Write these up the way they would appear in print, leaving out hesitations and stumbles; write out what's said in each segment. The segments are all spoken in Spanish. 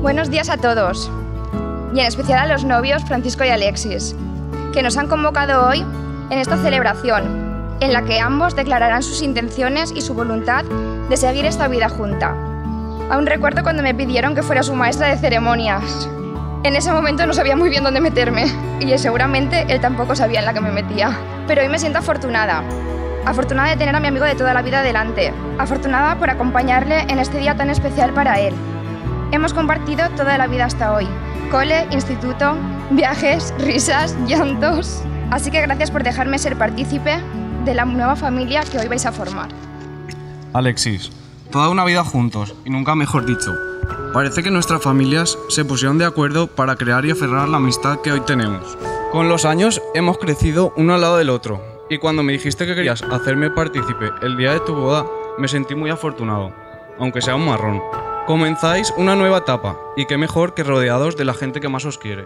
Buenos días a todos, y en especial a los novios Francisco y Alexis, que nos han convocado hoy en esta celebración, en la que ambos declararán sus intenciones y su voluntad de seguir esta vida junta. Aún recuerdo cuando me pidieron que fuera su maestra de ceremonias. En ese momento no sabía muy bien dónde meterme, y seguramente él tampoco sabía en la que me metía. Pero hoy me siento afortunada. Afortunada de tener a mi amigo de toda la vida delante. Afortunada por acompañarle en este día tan especial para él. Hemos compartido toda la vida hasta hoy. Cole, instituto, viajes, risas, llantos. Así que gracias por dejarme ser partícipe de la nueva familia que hoy vais a formar. Alexis, toda una vida juntos, y nunca mejor dicho. Parece que nuestras familias se pusieron de acuerdo para crear y aferrar la amistad que hoy tenemos. Con los años hemos crecido uno al lado del otro, y cuando me dijiste que querías hacerme partícipe el día de tu boda, me sentí muy afortunado, aunque sea un marrón. Comenzáis una nueva etapa, y qué mejor que rodeados de la gente que más os quiere.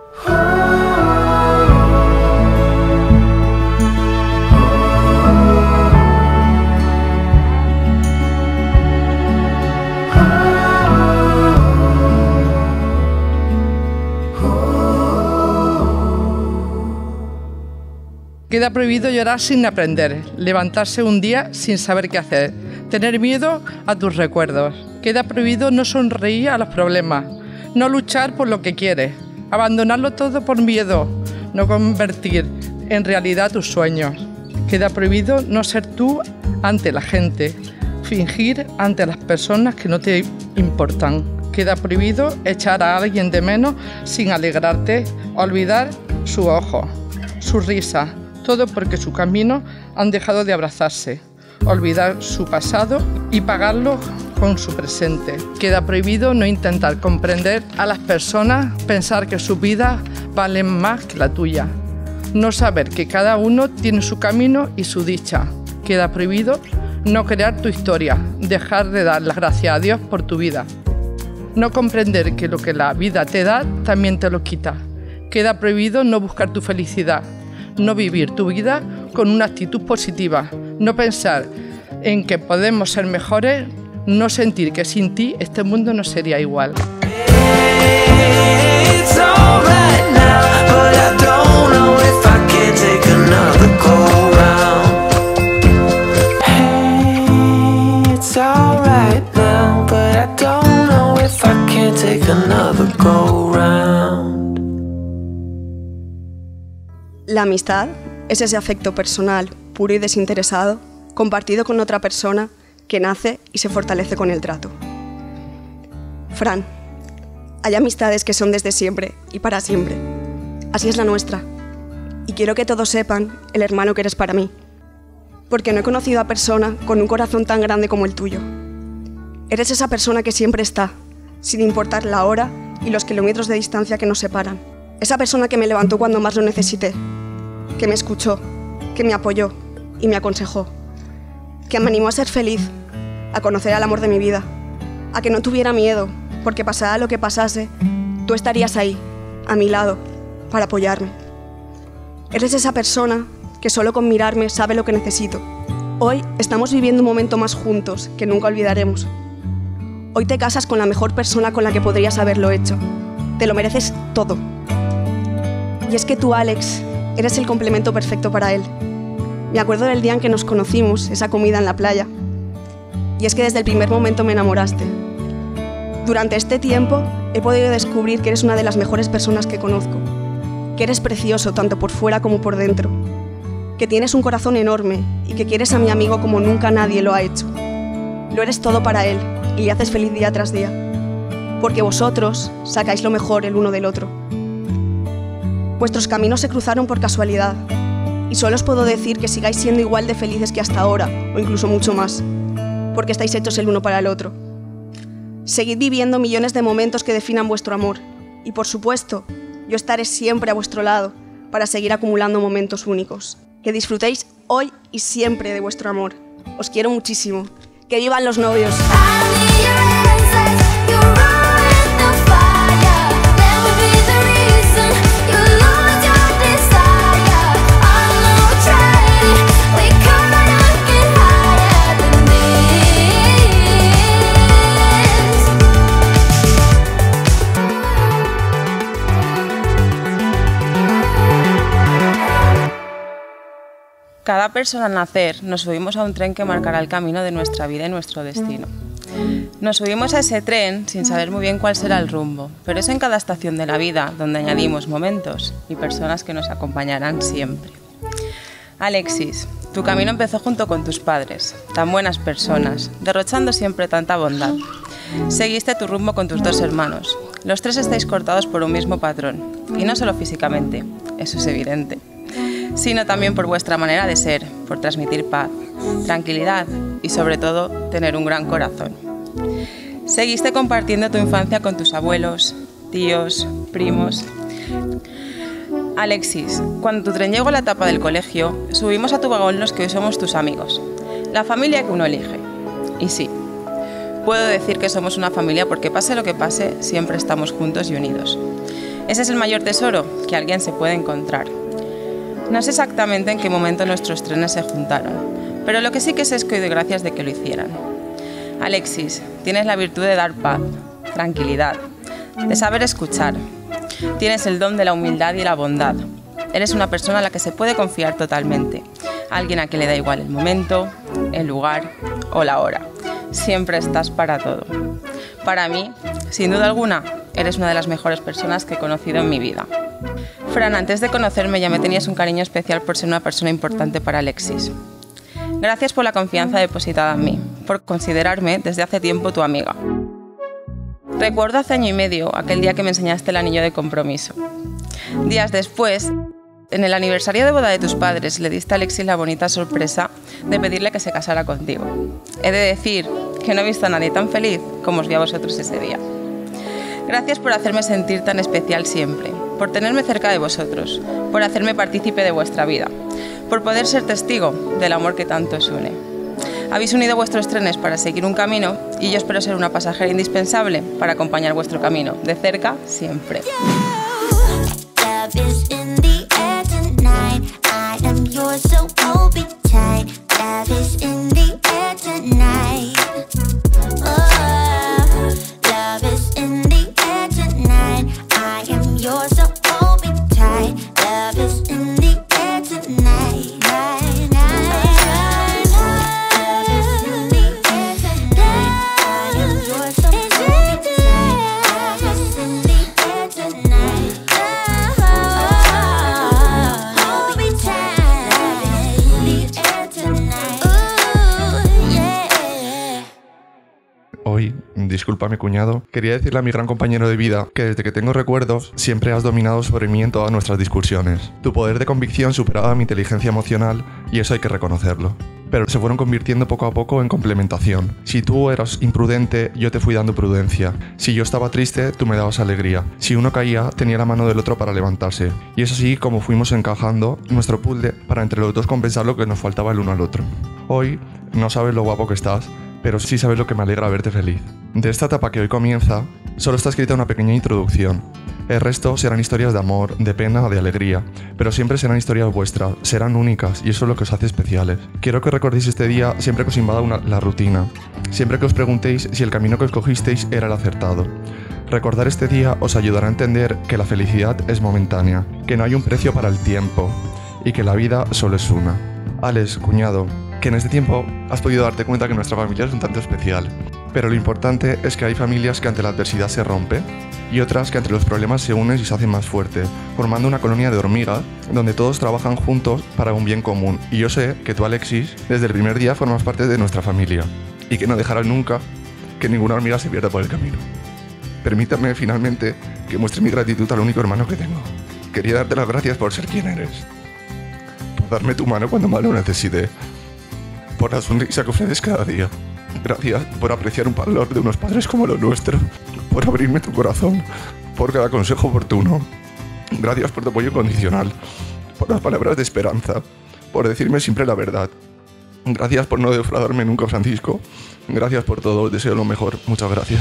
Queda prohibido llorar sin aprender, levantarse un día sin saber qué hacer, tener miedo a tus recuerdos. Queda prohibido no sonreír a los problemas, no luchar por lo que quieres, abandonarlo todo por miedo, no convertir en realidad tus sueños. Queda prohibido no ser tú ante la gente, fingir ante las personas que no te importan. Queda prohibido echar a alguien de menos sin alegrarte, olvidar su ojo, su risa. Todo porque su camino han dejado de abrazarse, olvidar su pasado y pagarlo con su presente. Queda prohibido no intentar comprender a las personas, pensar que sus vidas valen más que la tuya, no saber que cada uno tiene su camino y su dicha. Queda prohibido no crear tu historia, dejar de dar las gracias a Dios por tu vida, no comprender que lo que la vida te da también te lo quita. Queda prohibido no buscar tu felicidad, no vivir tu vida con una actitud positiva, no pensar en que podemos ser mejores, no sentir que sin ti este mundo no sería igual. La amistad es ese afecto personal, puro y desinteresado, compartido con otra persona que nace y se fortalece con el trato. Fran, hay amistades que son desde siempre y para siempre. Así es la nuestra. Y quiero que todos sepan el hermano que eres para mí. Porque no he conocido a persona con un corazón tan grande como el tuyo. Eres esa persona que siempre está, sin importar la hora y los kilómetros de distancia que nos separan. Esa persona que me levantó cuando más lo necesité, que me escuchó, que me apoyó y me aconsejó, que me animó a ser feliz, a conocer al amor de mi vida, a que no tuviera miedo, porque pasara lo que pasase, tú estarías ahí, a mi lado, para apoyarme. Eres esa persona que solo con mirarme sabe lo que necesito. Hoy estamos viviendo un momento más juntos que nunca olvidaremos. Hoy te casas con la mejor persona con la que podrías haberlo hecho. Te lo mereces todo. Y es que tú, Alex, eres el complemento perfecto para él. Me acuerdo del día en que nos conocimos, esa comida en la playa. Y es que desde el primer momento me enamoraste. Durante este tiempo he podido descubrir que eres una de las mejores personas que conozco. Que eres precioso tanto por fuera como por dentro. Que tienes un corazón enorme y que quieres a mi amigo como nunca nadie lo ha hecho. Lo eres todo para él y le haces feliz día tras día. Porque vosotros sacáis lo mejor el uno del otro. Vuestros caminos se cruzaron por casualidad y solo os puedo decir que sigáis siendo igual de felices que hasta ahora, o incluso mucho más, porque estáis hechos el uno para el otro. Seguid viviendo millones de momentos que definan vuestro amor y, por supuesto, yo estaré siempre a vuestro lado para seguir acumulando momentos únicos. Que disfrutéis hoy y siempre de vuestro amor. Os quiero muchísimo. ¡Que vivan los novios! cada persona al nacer nos subimos a un tren que marcará el camino de nuestra vida y nuestro destino. Nos subimos a ese tren sin saber muy bien cuál será el rumbo, pero es en cada estación de la vida donde añadimos momentos y personas que nos acompañarán siempre. Alexis, tu camino empezó junto con tus padres, tan buenas personas, derrochando siempre tanta bondad. Seguiste tu rumbo con tus 2 hermanos. Los 3 estáis cortados por un mismo patrón, y no solo físicamente, eso es evidente, sino también por vuestra manera de ser, por transmitir paz, tranquilidad y sobre todo tener un gran corazón. Seguiste compartiendo tu infancia con tus abuelos, tíos, primos. Alexis, cuando tu tren llegó a la etapa del colegio, subimos a tu vagón los que hoy somos tus amigos, la familia que uno elige. Y sí, puedo decir que somos una familia porque pase lo que pase, siempre estamos juntos y unidos. Ese es el mayor tesoro que alguien se puede encontrar. No sé exactamente en qué momento nuestros trenes se juntaron, pero lo que sí que sé es que doy gracias de que lo hicieran. Alexis, tienes la virtud de dar paz, tranquilidad, de saber escuchar. Tienes el don de la humildad y la bondad. Eres una persona a la que se puede confiar totalmente. Alguien a quien le da igual el momento, el lugar o la hora. Siempre estás para todo. Para mí, sin duda alguna, eres una de las mejores personas que he conocido en mi vida. Fran, antes de conocerme ya me tenías un cariño especial por ser una persona importante para Alexis. Gracias por la confianza depositada en mí, por considerarme desde hace tiempo tu amiga. Recuerdo hace 1 año y medio aquel día que me enseñaste el anillo de compromiso. Días después, en el aniversario de boda de tus padres, le diste a Alexis la bonita sorpresa de pedirle que se casara contigo. He de decir que no he visto a nadie tan feliz como os vi a vosotros ese día. Gracias por hacerme sentir tan especial siempre, por tenerme cerca de vosotros, por hacerme partícipe de vuestra vida, por poder ser testigo del amor que tanto os une. Habéis unido vuestros trenes para seguir un camino y yo espero ser una pasajera indispensable para acompañar vuestro camino, de cerca, siempre. Hoy, discúlpame cuñado, quería decirle a mi gran compañero de vida que desde que tengo recuerdos siempre has dominado sobre mí en todas nuestras discusiones. Tu poder de convicción superaba mi inteligencia emocional y eso hay que reconocerlo. Pero se fueron convirtiendo poco a poco en complementación. Si tú eras imprudente, yo te fui dando prudencia. Si yo estaba triste, tú me dabas alegría. Si uno caía, tenía la mano del otro para levantarse. Y es así como fuimos encajando nuestro puzzle para entre los dos compensar lo que nos faltaba el uno al otro. Hoy, no sabes lo guapo que estás, pero sí sabes lo que me alegra verte feliz. De esta etapa que hoy comienza, solo está escrita una pequeña introducción. El resto serán historias de amor, de pena, de alegría, pero siempre serán historias vuestras, serán únicas y eso es lo que os hace especiales. Quiero que recordéis este día siempre que os invada la rutina, siempre que os preguntéis si el camino que escogisteis era el acertado. Recordar este día os ayudará a entender que la felicidad es momentánea, que no hay un precio para el tiempo y que la vida solo es una. Alex, cuñado, que en este tiempo has podido darte cuenta que nuestra familia es un tanto especial. Pero lo importante es que hay familias que ante la adversidad se rompen y otras que ante los problemas se unen y se hacen más fuertes, formando una colonia de hormigas donde todos trabajan juntos para un bien común. Y yo sé que tú, Alexis, desde el primer día formas parte de nuestra familia y que no dejarás nunca que ninguna hormiga se pierda por el camino. Permítame finalmente que muestre mi gratitud al único hermano que tengo. Quería darte las gracias por ser quien eres, por darme tu mano cuando más lo necesité, por la sonrisa que ofreces cada día. Gracias por apreciar un valor de unos padres como los nuestros, por abrirme tu corazón, por cada consejo oportuno. Gracias por tu apoyo incondicional, por las palabras de esperanza, por decirme siempre la verdad. Gracias por no defraudarme nunca, Francisco. Gracias por todo, os deseo lo mejor. Muchas gracias.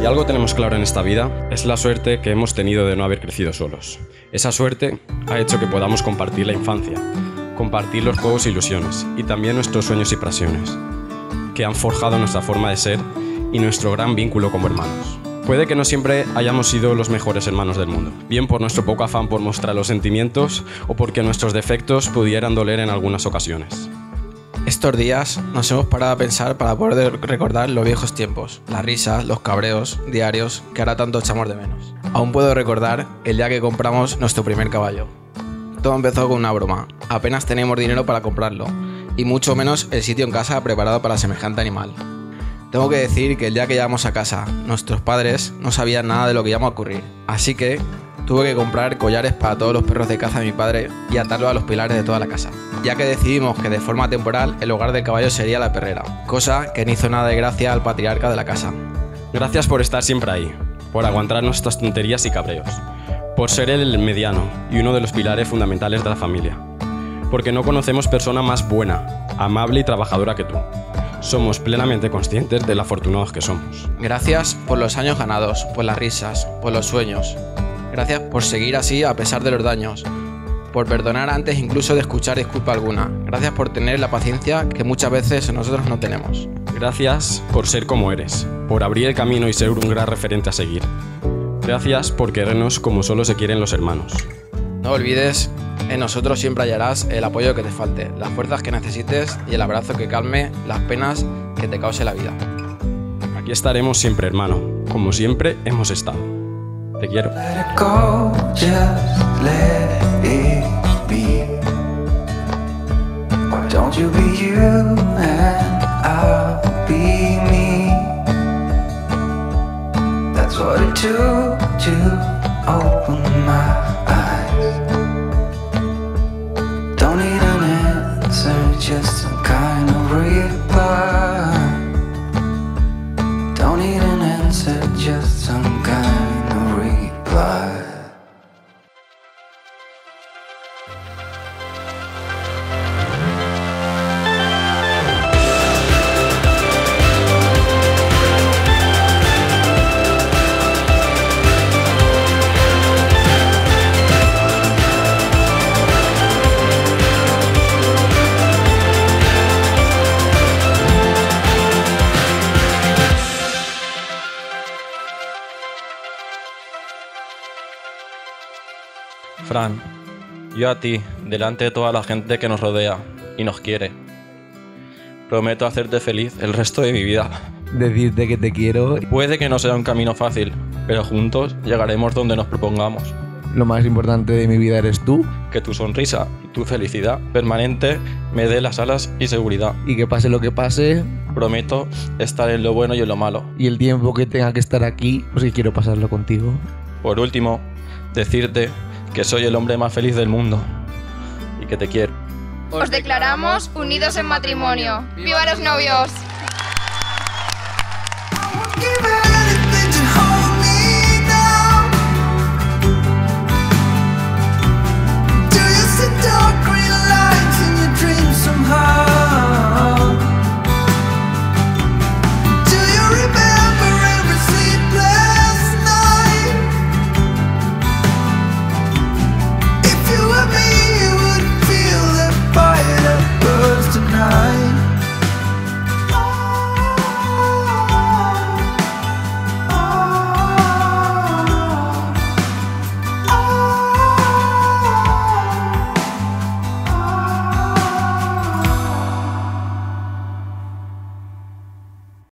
algo tenemos claro en esta vida, es la suerte que hemos tenido de no haber crecido solos. Esa suerte ha hecho que podamos compartir la infancia, compartir los juegos e ilusiones, y también nuestros sueños y pasiones, que han forjado nuestra forma de ser y nuestro gran vínculo como hermanos. Puede que no siempre hayamos sido los mejores hermanos del mundo, bien por nuestro poco afán por mostrar los sentimientos o porque nuestros defectos pudieran doler en algunas ocasiones. Estos días nos hemos parado a pensar para poder recordar los viejos tiempos, las risas, los cabreos diarios que ahora tanto echamos de menos. Aún puedo recordar el día que compramos nuestro primer caballo. Todo empezó con una broma, apenas teníamos dinero para comprarlo, y mucho menos el sitio en casa preparado para semejante animal. Tengo que decir que el día que llegamos a casa, nuestros padres no sabían nada de lo que iba a ocurrir, así que tuve que comprar collares para todos los perros de caza de mi padre y atarlos a los pilares de toda la casa, ya que decidimos que de forma temporal el hogar del caballo sería la perrera, cosa que no hizo nada de gracia al patriarca de la casa. Gracias por estar siempre ahí, por aguantar nuestras tonterías y cabreos, por ser el mediano y uno de los pilares fundamentales de la familia, porque no conocemos persona más buena, amable y trabajadora que tú. Somos plenamente conscientes de lo afortunados que somos. Gracias por los años ganados, por las risas, por los sueños. Gracias por seguir así a pesar de los daños, por perdonar antes incluso de escuchar disculpa alguna. Gracias por tener la paciencia que muchas veces nosotros no tenemos. Gracias por ser como eres, por abrir el camino y ser un gran referente a seguir. Gracias por querernos como solo se quieren los hermanos. No olvides, en nosotros siempre hallarás el apoyo que te falte, las fuerzas que necesites y el abrazo que calme las penas que te cause la vida. Aquí estaremos siempre, hermano, como siempre hemos estado. Te quiero. Let it go, just let it be. Why don't you be you and I'll be me? That's what it took to open my eyes. Don't need an answer, just some kind of reply. Don't need an answer, just some kind of reply. Fran, yo a ti, delante de toda la gente que nos rodea y nos quiere, prometo hacerte feliz el resto de mi vida. Decirte que te quiero. Puede que no sea un camino fácil, pero juntos llegaremos donde nos propongamos. Lo más importante de mi vida eres tú. Que tu sonrisa y tu felicidad permanente me dé las alas y seguridad. Y que pase lo que pase, prometo estar en lo bueno y en lo malo. Y el tiempo que tenga que estar aquí, pues que quiero pasarlo contigo. Por último, decirte que soy el hombre más feliz del mundo y que te quiero. Os declaramos unidos en matrimonio. ¡Viva los novios!